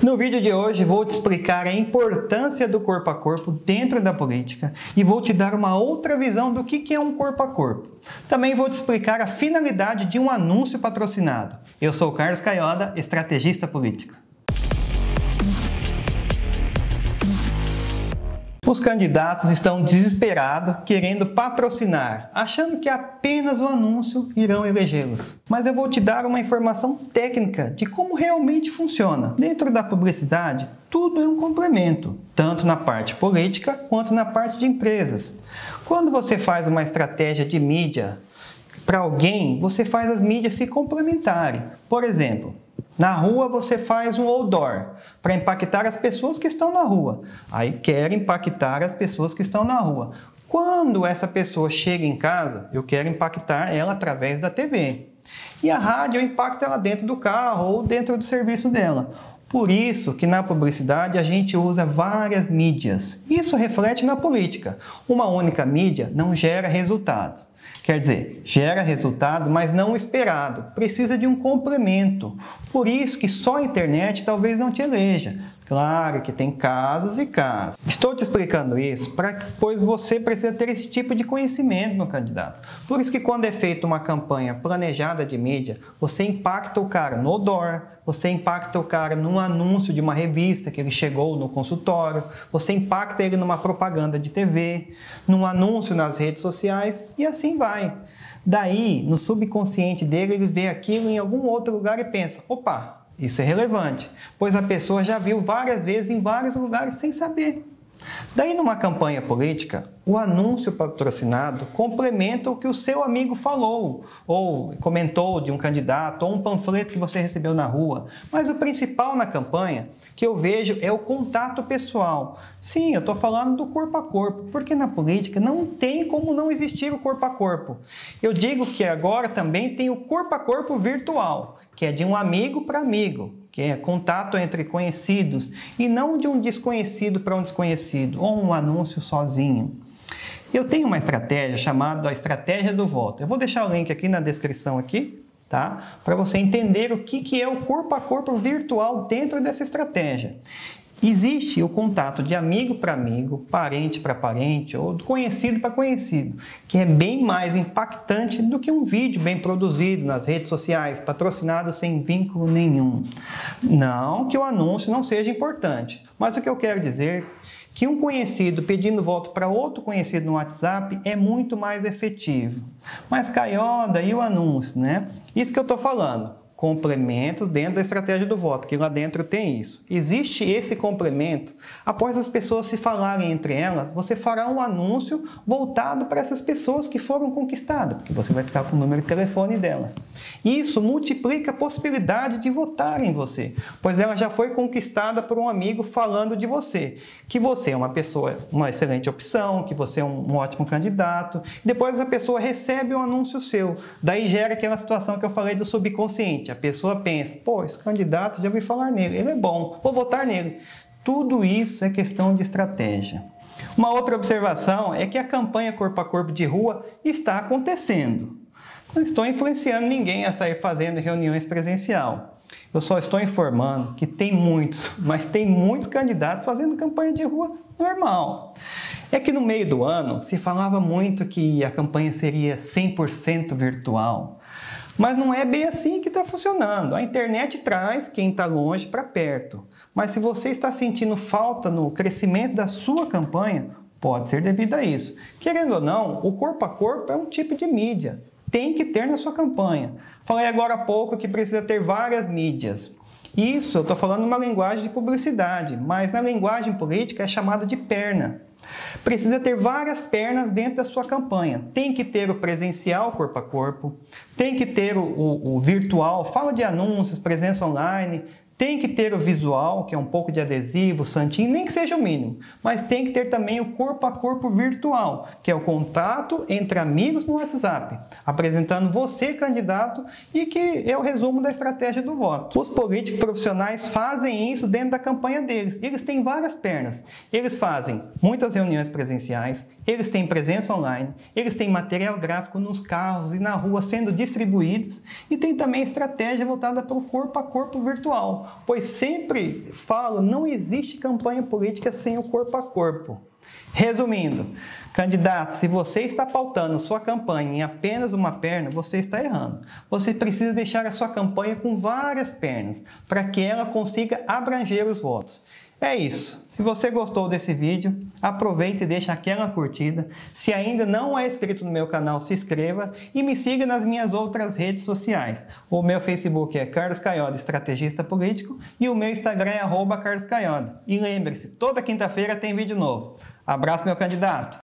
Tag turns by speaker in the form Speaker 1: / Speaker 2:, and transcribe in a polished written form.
Speaker 1: No vídeo de hoje vou te explicar a importância do corpo a corpo dentro da política e vou te dar uma outra visão do que é um corpo a corpo. Também vou te explicar a finalidade de um anúncio patrocinado. Eu sou o Carlos Caioda, estrategista político. Os candidatos estão desesperados, querendo patrocinar, achando que apenas o anúncio irão elegê-los. Mas eu vou te dar uma informação técnica de como realmente funciona. Dentro da publicidade, tudo é um complemento, tanto na parte política quanto na parte de empresas. Quando você faz uma estratégia de mídia para alguém, você faz as mídias se complementarem. Por exemplo, na rua você faz um outdoor para impactar as pessoas que estão na rua. Aí quer impactar as pessoas que estão na rua. Quando essa pessoa chega em casa, eu quero impactar ela através da TV. E a rádio eu impacto ela dentro do carro ou dentro do serviço dela. Por isso que na publicidade a gente usa várias mídias. Isso reflete na política. Uma única mídia não gera resultados. Quer dizer, gera resultado, mas não o esperado. Precisa de um complemento. Por isso que só a internet talvez não te eleja. Claro que tem casos e casos. Estou te explicando isso pois você precisa ter esse tipo de conhecimento, meu candidato. Por isso que quando é feita uma campanha planejada de mídia, você impacta o cara no outdoor, você impacta o cara num anúncio de uma revista que ele chegou no consultório, você impacta ele numa propaganda de TV, num anúncio nas redes sociais e assim vai. Daí, no subconsciente dele, ele vê aquilo em algum outro lugar e pensa, opa, isso é relevante, pois a pessoa já viu várias vezes em vários lugares sem saber. Daí, numa campanha política, o anúncio patrocinado complementa o que o seu amigo falou, ou comentou de um candidato, ou um panfleto que você recebeu na rua. Mas o principal na campanha que eu vejo é o contato pessoal. Sim, eu estou falando do corpo a corpo, porque na política não tem como não existir o corpo a corpo. Eu digo que agora também tem o corpo a corpo virtual, que é de um amigo para amigo, que é contato entre conhecidos, e não de um desconhecido para um desconhecido, ou um anúncio sozinho. Eu tenho uma estratégia chamada a estratégia do voto. Eu vou deixar o link aqui na descrição aqui, tá? Para você entender o que é o corpo a corpo virtual dentro dessa estratégia. Existe o contato de amigo para amigo, parente para parente ou conhecido para conhecido, que é bem mais impactante do que um vídeo bem produzido nas redes sociais, patrocinado sem vínculo nenhum. Não que o anúncio não seja importante, mas o que eu quero dizer é que um conhecido pedindo voto para outro conhecido no WhatsApp é muito mais efetivo. Mas Caioda, e o anúncio, né? Isso que eu estou falando. Complementos dentro da estratégia do voto, que lá dentro tem isso. Existe esse complemento, após as pessoas se falarem entre elas, você fará um anúncio voltado para essas pessoas que foram conquistadas, porque você vai ficar com o número de telefone delas. Isso multiplica a possibilidade de votar em você, pois ela já foi conquistada por um amigo falando de você, que você é uma pessoa, uma excelente opção, que você é um ótimo candidato. Depois a pessoa recebe um anúncio seu, daí gera aquela situação que eu falei do subconsciente. A pessoa pensa, pô, esse candidato, já ouvi falar nele, ele é bom, vou votar nele. Tudo isso é questão de estratégia. Uma outra observação é que a campanha corpo a corpo de rua está acontecendo. Não estou influenciando ninguém a sair fazendo reuniões presencial. Eu só estou informando que tem muitos, mas tem muitos candidatos fazendo campanha de rua normal. É que no meio do ano se falava muito que a campanha seria 100% virtual. Mas não é bem assim que está funcionando. A internet traz quem está longe para perto. Mas se você está sentindo falta no crescimento da sua campanha, pode ser devido a isso. Querendo ou não, o corpo a corpo é um tipo de mídia. Tem que ter na sua campanha. Falei agora há pouco que precisa ter várias mídias. Isso eu estou falando numa linguagem de publicidade, mas na linguagem política é chamado de perna. Precisa ter várias pernas dentro da sua campanha. Tem que ter o presencial corpo a corpo, tem que ter o virtual, fala de anúncios, presença online, tem que ter o visual, que é um pouco de adesivo, santinho, nem que seja o mínimo, mas tem que ter também o corpo a corpo virtual, que é o contato entre amigos no WhatsApp, apresentando você, candidato, e que é o resumo da estratégia do voto. Os políticos profissionais fazem isso dentro da campanha deles. Eles têm várias pernas. Eles fazem muitas reuniões presenciais, eles têm presença online, eles têm material gráfico nos carros e na rua sendo distribuídos, e tem também estratégia voltada para o corpo a corpo virtual, canal, pois sempre falo, não existe campanha política sem o corpo a corpo. Resumindo, candidato, se você está pautando sua campanha em apenas uma perna, você está errando. Você precisa deixar a sua campanha com várias pernas, para que ela consiga abranger os votos. É isso. Se você gostou desse vídeo, aproveita e deixa aquela curtida. Se ainda não é inscrito no meu canal, se inscreva e me siga nas minhas outras redes sociais. O meu Facebook é Carlos Caioda, estrategista político, e o meu Instagram é @carloscaioda. E lembre-se, toda quinta-feira tem vídeo novo. Abraço, meu candidato!